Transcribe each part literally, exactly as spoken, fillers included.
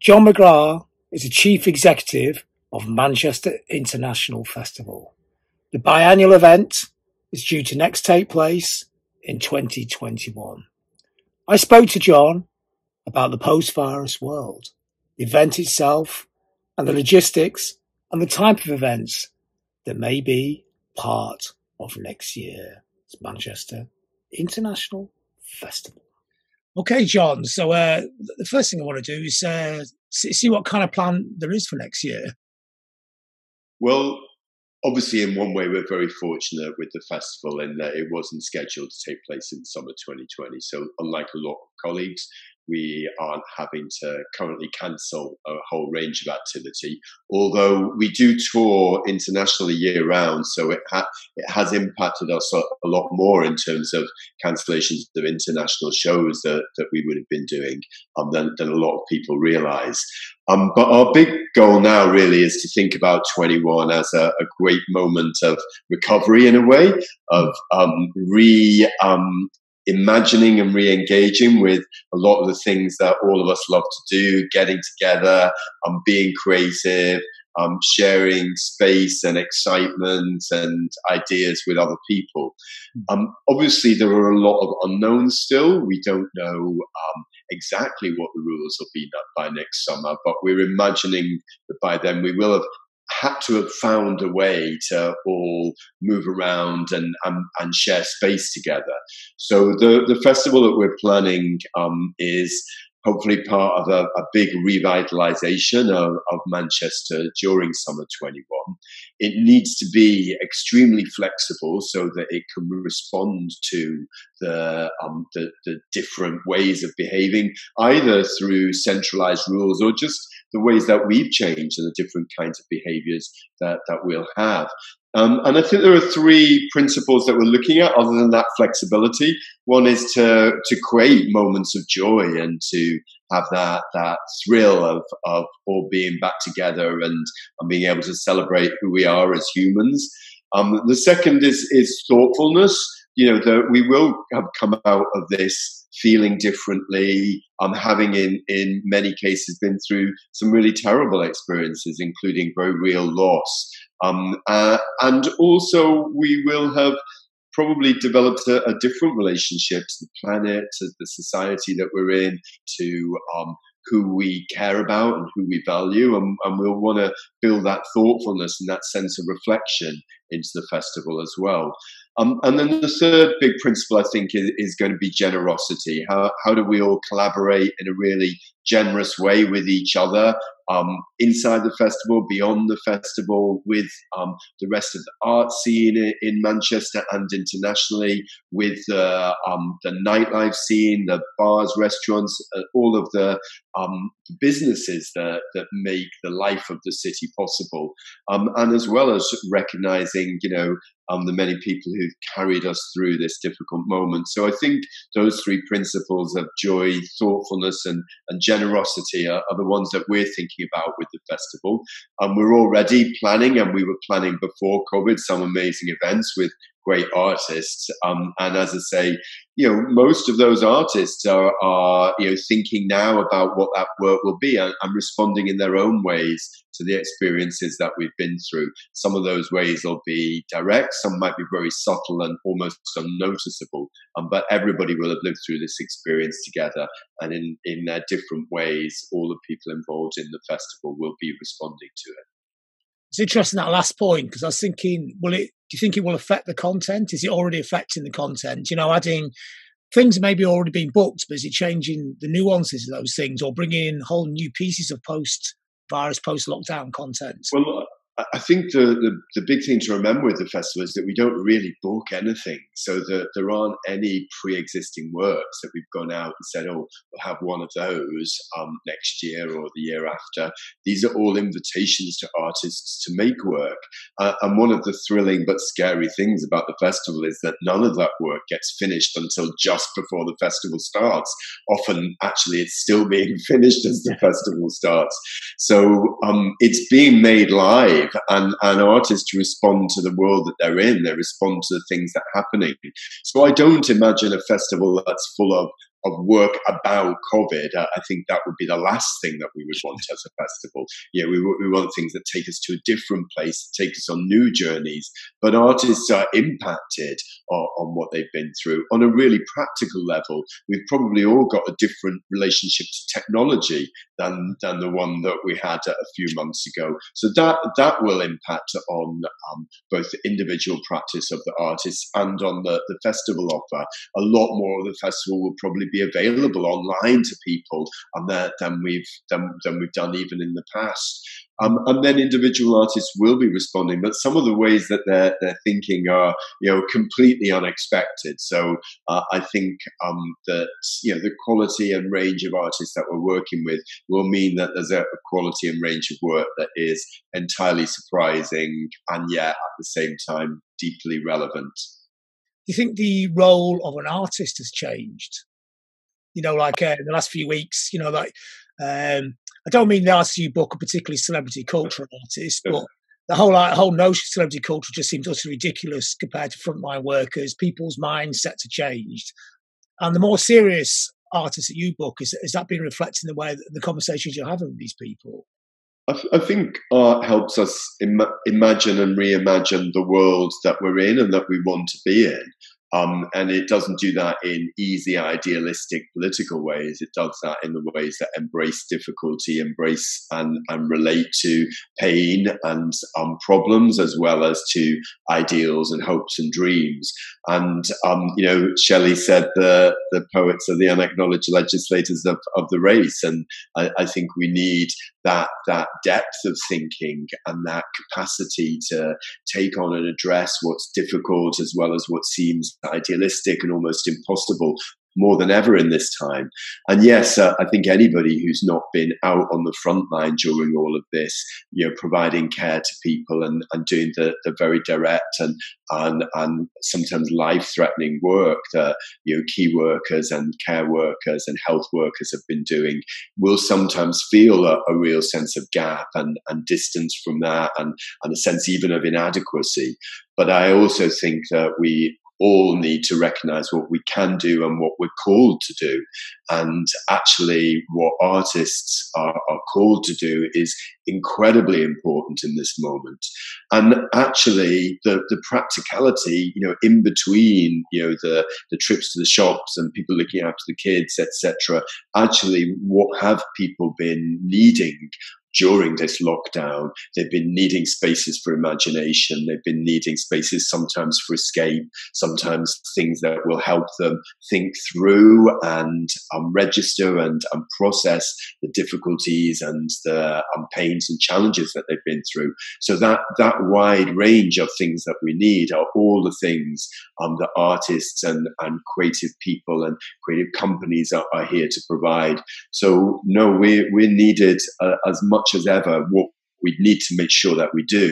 John McGrath is the Chief Executive of Manchester International Festival. The biannual event is due to next take place in twenty twenty-one. I spoke to John about the post-virus world, the event itself, and the logistics and the type of events that may be part of next year's Manchester International Festival. Okay, John, so uh, the first thing I want to do is uh, see what kind of plan there is for next year. Well, obviously, in one way, we're very fortunate with the festival in that it wasn't scheduled to take place in summer twenty twenty. So unlike a lot of colleagues, we aren't having to currently cancel a whole range of activity, although we do tour internationally year round. So it, ha- it has impacted us a, a lot more in terms of cancellations of international shows that, that we would have been doing um, than, than a lot of people realise. Um, but our big goal now really is to think about twenty-one as a, a great moment of recovery in a way, of um, re um, imagining and re-engaging with a lot of the things that all of us love to do, getting together, um, being creative, um, sharing space and excitement and ideas with other people. Um, obviously, there are a lot of unknowns still. We don't know um, exactly what the rules will be by next summer, but we're imagining that by then we will have had to have found a way to all move around and and, and share space together. So the, the festival that we're planning um, is hopefully part of a, a big revitalization of, of Manchester during summer twenty-one. It needs to be extremely flexible so that it can respond to the, um, the, the different ways of behaving, either through centralized rules or just the ways that we've changed and the different kinds of behaviors that, that we'll have. Um, and I think there are three principles that we're looking at other than that flexibility. One is to, to create moments of joy and to have that, that thrill of, of all being back together and, and being able to celebrate who we are as humans. Um, the second is, is thoughtfulness. You know, that we will have come out of this feeling differently, um, having in, in many cases been through some really terrible experiences, including very real loss. Um, uh, and also we will have probably developed a, a different relationship to the planet, to the society that we're in, to um, who we care about and who we value. And, and we'll want to build that thoughtfulness and that sense of reflection into the festival as well. Um, and then the third big principle, I think, is, is going to be generosity. How, how do we all collaborate in a really generous way with each other, um, inside the festival, beyond the festival, with um, the rest of the art scene in, in Manchester and internationally, with uh, um, the nightlife scene, the bars, restaurants, uh, all of the um, businesses that, that make the life of the city possible, um, and as well as recognizing, you know, Um, the many people who've carried us through this difficult moment. So I think those three principles of joy, thoughtfulness, and, and generosity are, are the ones that we're thinking about with the festival. Um, we're already planning, and we were planning before COVID, some amazing events with great artists. Um, and as I say, you know, most of those artists are, are, you know, thinking now about what that work will be and, and responding in their own ways to the experiences that we've been through. Some of those ways will be direct, some might be very subtle and almost unnoticeable, um, but everybody will have lived through this experience together, and in, in their different ways, all the people involved in the festival will be responding to it. It's interesting, that last point, because I was thinking, will it, do you think it will affect the content? Is it already affecting the content? You know, adding things maybe already been booked, but is it changing the nuances of those things or bringing in whole new pieces of post-virus, post-lockdown content? Well, I think the, the, the big thing to remember with the festival is that we don't really book anything, so that there aren't any pre-existing works that we've gone out and said, oh, we'll have one of those um, next year or the year after. These are all invitations to artists to make work. Uh, and one of the thrilling but scary things about the festival is that none of that work gets finished until just before the festival starts. Often, actually, it's still being finished as the festival starts. So um, it's being made live. And, and artists respond to the world that they're in. They respond to the things that are happening. So I don't imagine a festival that's full of of work about COVID, uh, I think that would be the last thing that we would want as a festival. Yeah, we, we want things that take us to a different place, take us on new journeys. But artists are impacted on, on what they've been through. On a really practical level, we've probably all got a different relationship to technology than than the one that we had a few months ago. So that that will impact on um, both the individual practice of the artists and on the, the festival offer. A lot more of the festival will probably be available online to people and that, than we've than, than we've done even in the past. Um, and then individual artists will be responding, but some of the ways that they're, they're thinking are, you know, completely unexpected. So uh, I think um, that, you know, the quality and range of artists that we're working with will mean that there's a, a quality and range of work that is entirely surprising and yet at the same time deeply relevant. Do you think the role of an artist has changed? You know, like uh, in the last few weeks, you know, like, um, I don't mean the artists you book are particularly celebrity culture artists, but the whole like, whole notion of celebrity culture just seems utterly ridiculous compared to frontline workers. People's mindsets are changed. And the more serious artists that you book, is, is that being reflected in the way that the conversations you're having with these people? I, th- I think art helps us Im- imagine and reimagine the world that we're in and that we want to be in. Um, and it doesn't do that in easy, idealistic political ways. It does that in the ways that embrace difficulty, embrace and, and relate to pain and um, problems, as well as to ideals and hopes and dreams. And, um, you know, Shelley said the, the poets are the unacknowledged legislators of, of the race. And I, I think we need that, that depth of thinking and that capacity to take on and address what's difficult as well as what seems idealistic and almost impossible more than ever in this time. And yes, uh, I think anybody who's not been out on the front line during all of this, you know, providing care to people and, and doing the, the very direct and, and, and sometimes life-threatening work that, you know, key workers and care workers and health workers have been doing will sometimes feel a, a real sense of gap and, and distance from that and, and a sense even of inadequacy. But I also think that we all need to recognize what we can do and what we're called to do. And actually what artists are, are called to do is incredibly important in this moment. And actually the, the practicality, you know, in between, you know, the, the trips to the shops and people looking after the kids, et cetera, actually what have people been needing during this lockdown? They've been needing spaces for imagination. They've been needing spaces sometimes for escape, sometimes things that will help them think through and um, register and um, process the difficulties and the um, pains and challenges that they've been through. So that, that wide range of things that we need are all the things um, that artists and, and creative people and creative companies are, are here to provide. So no, we're, we're needed uh, as much as ever. What we need to make sure that we do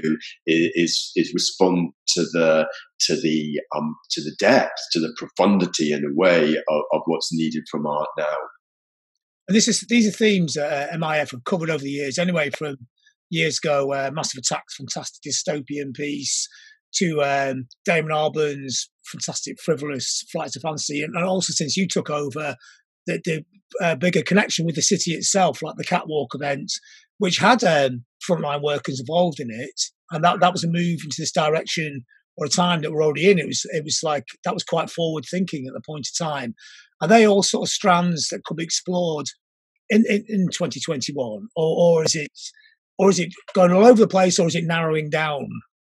is is respond to the to the um to the depth, to the profundity, in a way, of, of what's needed from art now. And this is these are themes that uh, M I F have covered over the years. Anyway, from years ago, uh, Massive Attack's fantastic dystopian piece to um, Damon Albarn's fantastic frivolous Flight to Fancy, and, and also since you took over, the, the uh, bigger connection with the city itself, like the Catwalk event, which had um, frontline workers involved in it, and that, that was a move into this direction or a time that we're already in. It was it was like that was quite forward thinking at the point of time. Are they all sort of strands that could be explored in, in, in twenty twenty-one, or, or is it or is it going all over the place, or is it narrowing down?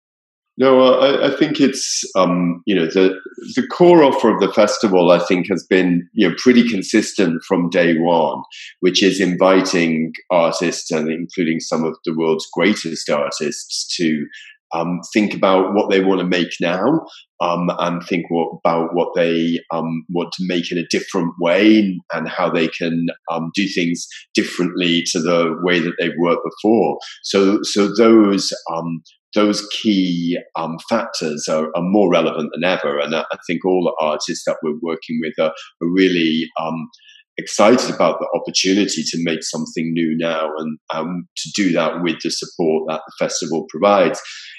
No, I, I think it's, um, you know, the the core offer of the festival, I think, has been, you know, pretty consistent from day one, which is inviting artists, and including some of the world's greatest artists, to um, think about what they want to make now, um, and think what, about what they um, want to make in a different way, and how they can um, do things differently to the way that they've worked before. So, so those. Um, Those key um, factors are, are more relevant than ever, and I think all the artists that we're working with are, are really um, excited about the opportunity to make something new now, and um, to do that with the support that the festival provides.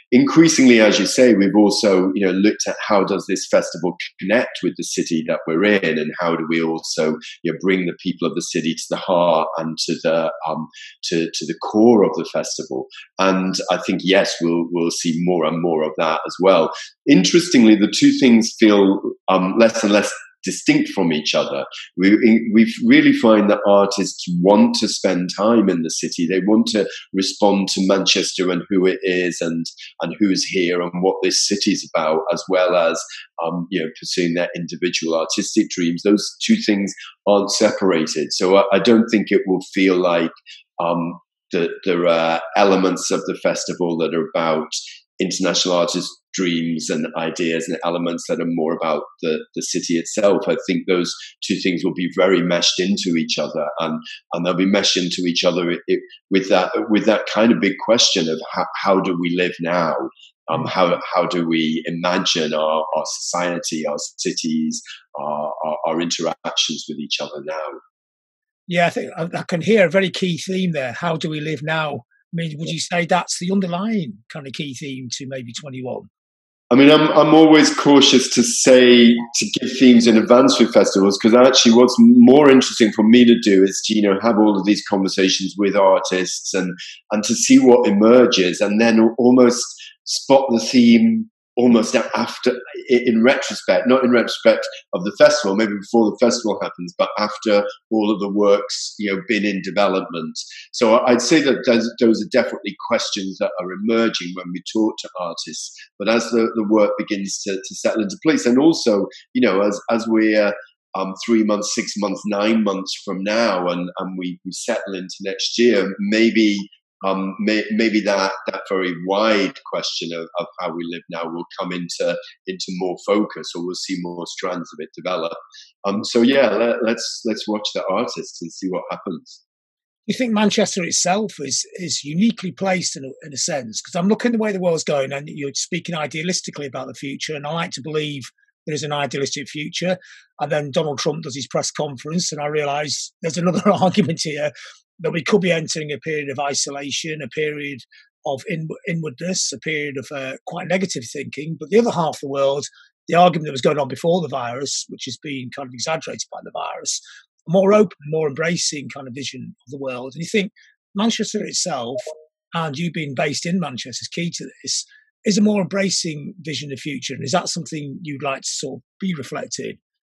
increasingly, as you say, we've also, you know, looked at how does this festival connect with the city that we're in, and how do we also, you know, bring the people of the city to the heart and to the um, to to the core of the festival. And I think yes, we'll we'll see more and more of that as well. Interestingly, the two things feel um, less and less distinct from each other. We we really find that artists want to spend time in the city. They want to respond to Manchester and who it is, and and who's here and what this city's about, as well as um, you know, pursuing their individual artistic dreams. Those two things aren't separated. So I, I don't think it will feel like um, that there are elements of the festival that are about international artists' dreams and ideas, and elements that are more about the, the city itself. I think those two things will be very meshed into each other, and, and they'll be meshed into each other it, it, with that with that kind of big question of how, how do we live now? Um, how how do we imagine our, our society, our cities, our, our, our interactions with each other now? Yeah, I think I, I can hear a very key theme there. How do we live now? I mean, would you say that's the underlying kind of key theme to maybe twenty-one? I mean, I'm I'm always cautious to say, to give themes in advance with festivals, because actually what's more interesting for me to do is to, you know, have all of these conversations with artists and and to see what emerges, and then almost spot the theme almost after, in retrospect, not in retrospect of the festival, maybe before the festival happens, but after all of the work's, you know, been in development. So I'd say that those, those are definitely questions that are emerging when we talk to artists. But as the, the work begins to, to settle into place, and also, you know, as as we're um, three months, six months, nine months from now, and, and we, we settle into next year, maybe Um, may, maybe that, that very wide question of, of how we live now will come into into more focus, or we'll see more strands of it develop. Um, so yeah, let, let's let's watch the artists and see what happens. You think Manchester itself is is uniquely placed in a, in a sense? Because I'm looking at the way the world's going, and you're speaking idealistically about the future, and I like to believe there is an idealistic future. And then Donald Trump does his press conference, and I realise there's another argument here that we could be entering a period of isolation, a period of in, inwardness, a period of uh, quite negative thinking. But the other half of the world, the argument that was going on before the virus, which is being kind of exaggerated by the virus, a more open, more embracing kind of vision of the world. And you think Manchester itself, and you being based in Manchester is key to this, is a more embracing vision of the future. And is that something you'd like to sort of be reflected?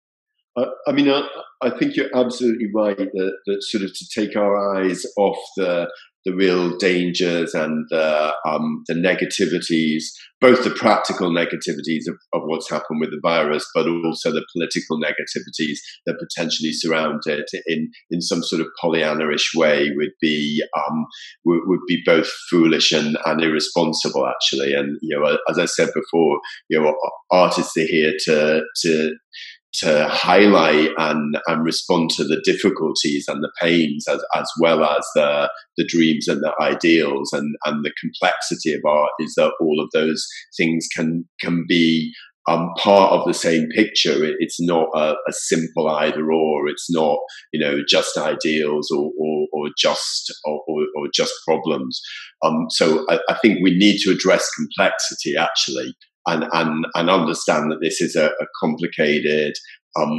Uh, I mean, I, I think you're absolutely right that, that sort of to take our eyes off the the real dangers and the, um, the negativities, both the practical negativities of, of what's happened with the virus, but also the political negativities that potentially surround it in, in some sort of Pollyanna-ish way would be um, would, would be both foolish and, and irresponsible, actually. And, you know, as I said before, you know, artists are here to to to highlight and, and respond to the difficulties and the pains, as, as well as the, the dreams and the ideals, and, and the complexity of art is that all of those things can, can be um, part of the same picture. It, it's not a, a simple either or. It's not, you know, just ideals or, or, or just, or, or, or just problems. Um, so I, I think we need to address complexity, actually. And, and, and understand that this is a, a complicated, um,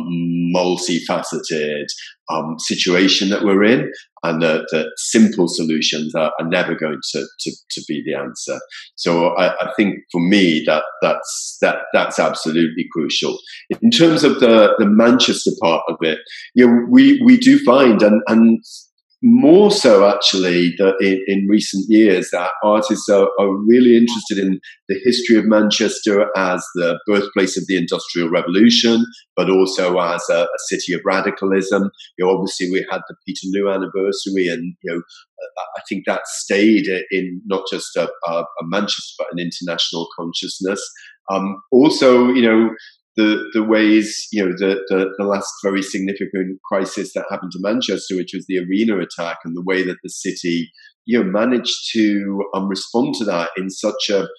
multifaceted um, situation that we're in, and that, that simple solutions are, are never going to, to, to be the answer. So I, I think for me that that's that that's absolutely crucial. In terms of the, the Manchester part of it, you know, we we do find and and. more so actually that in, in recent years that artists are, are really interested in the history of Manchester as the birthplace of the Industrial Revolution, but also as a, a city of radicalism. You know, obviously we had the Peterloo anniversary, and you know, I think that stayed in not just a, a, a Manchester but an international consciousness. Um, also, you know, the the ways, you know, the, the the last very significant crisis that happened to Manchester, which was the arena attack, and the way that the city, you know, managed to um, respond to that in such a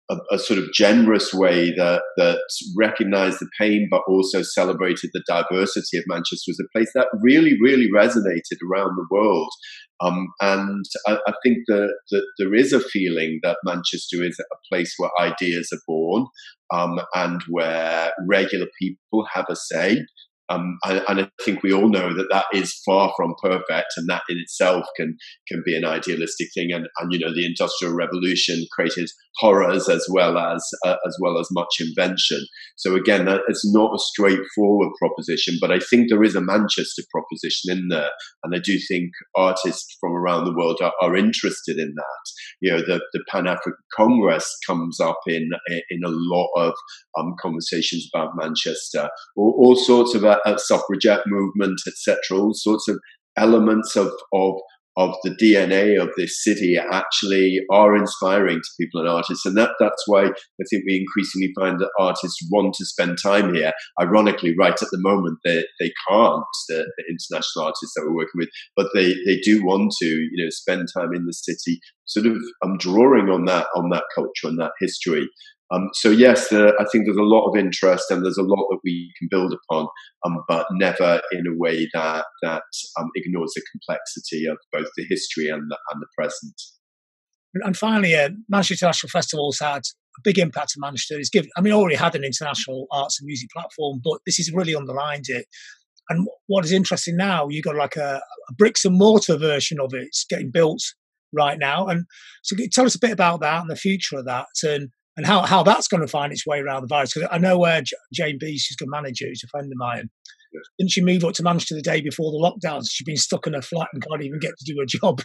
a, a sort of generous way that that recognised the pain, but also celebrated the diversity of Manchester as a place that really, really resonated around the world. Um, and I, I think that, that there is a feeling that Manchester is a place where ideas are born, um, and where regular people have a say. Um, and, and I think we all know that that is far from perfect, and that in itself can can be an idealistic thing. And, and you know, the Industrial Revolution created horrors as well as uh, as well as much invention. So again, that, it's not a straightforward proposition, but I think there is a Manchester proposition in there, and I do think artists from around the world are, are interested in that. You know, the, the Pan African Congress comes up in in a lot of um, conversations about Manchester, all, all sorts of uh, uh, suffragette movement, et cetera. All sorts of elements of of of the D N A of this city actually are inspiring to people and artists, and that that's why I think we increasingly find that artists want to spend time here. Ironically, right at the moment, they they can't, the, the international artists that we're working with, but they they do want to, you know, spend time in the city, sort of um, drawing on that on that culture and that history. Um, so yes, uh, I think there's a lot of interest, and there's a lot that we can build upon, um, but never in a way that that um, ignores the complexity of both the history and the, and the present. And finally, uh, Manchester International Festival's had a big impact on Manchester. It's given, I mean, already had an international arts and music platform, but this has really underlined it. And what is interesting now, you've got like a, a bricks and mortar version of it. It's getting built right now. And so tell us a bit about that and the future of that, and and how, how that's going to find its way around the virus. Because I know where Jane Bees, who's the manager, who's a friend of mine, yes. Didn't she move up to Manchester the day before the lockdown? She's been stuck in her flat and can't even get to do her job.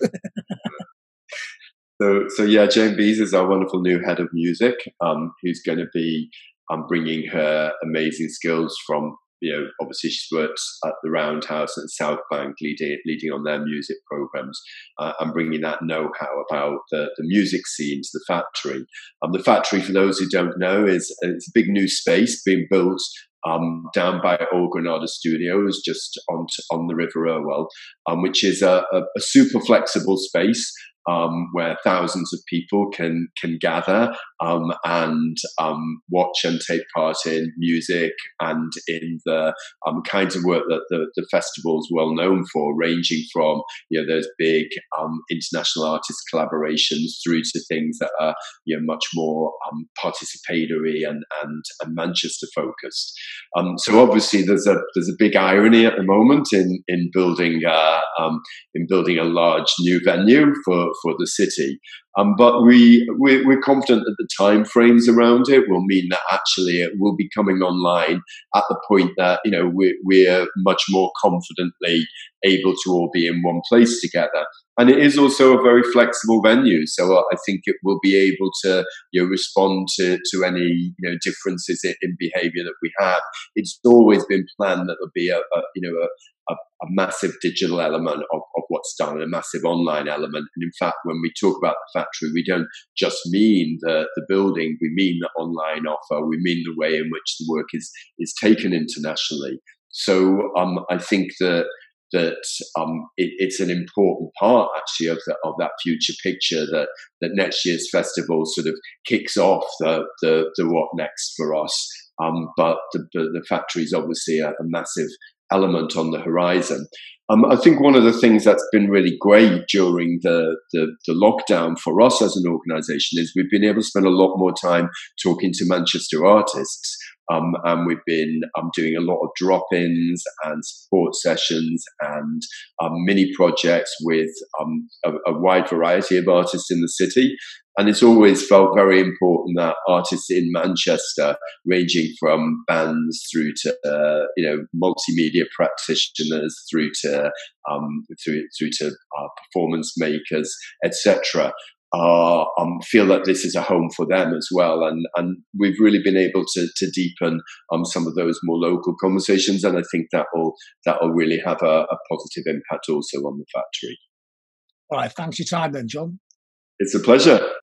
so, so yeah, Jane Bees is our wonderful new head of music, um, who's going to be um, bringing her amazing skills from, you know, obviously she's worked at the Roundhouse and South Bank leading, leading on their music programs, uh, and bringing that know-how about the, the music scene to the factory. Um, the factory, for those who don't know, is it's a big new space being built um, down by Old Granada Studios, just on, on the River Irwell, um, which is a, a, a super flexible space, Um, where thousands of people can can gather um, and um, watch and take part in music and in the um, kinds of work that the, the festival is well known for, ranging from, you know, those big um, international artist collaborations through to things that are, you know, much more um, participatory and and, and Manchester focused. Um, so obviously there's a there's a big irony at the moment in in building uh, um, in building a large new venue for for the city, um, but we we're, we're confident that the time frames around it will mean that actually it will be coming online at the point that, you know, we're, we're much more confidently able to all be in one place together. And it is also a very flexible venue, so I think it will be able to, you know, respond to to any, you know, differences in, in behaviour that we have. It's always been planned that there'll be a, a you know a A, a massive digital element of, of what's done and a massive online element. And in fact, when we talk about the factory, we don't just mean the, the building, we mean the online offer, we mean the way in which the work is, is taken internationally. So um, I think that that um, it, it's an important part actually of, the, of that future picture that, that next year's festival sort of kicks off the, the, the what next for us. Um, but the, the, the factory is obviously a, a massive element on the horizon. Um, I think one of the things that's been really great during the, the, the lockdown for us as an organisation is we've been able to spend a lot more time talking to Manchester artists. Um, and we've been um, doing a lot of drop-ins and support sessions and um, mini projects with um, a, a wide variety of artists in the city. And it's always felt very important that artists in Manchester, ranging from bands through to, uh, you know, multimedia practitioners, through to um, through through to uh, performance makers, et cetera, Uh, um, feel that this is a home for them as well, and and we've really been able to to deepen um, some of those more local conversations, and I think that will that will really have a, a positive impact also on the factory. All right, thanks for your time then, John. It's a pleasure.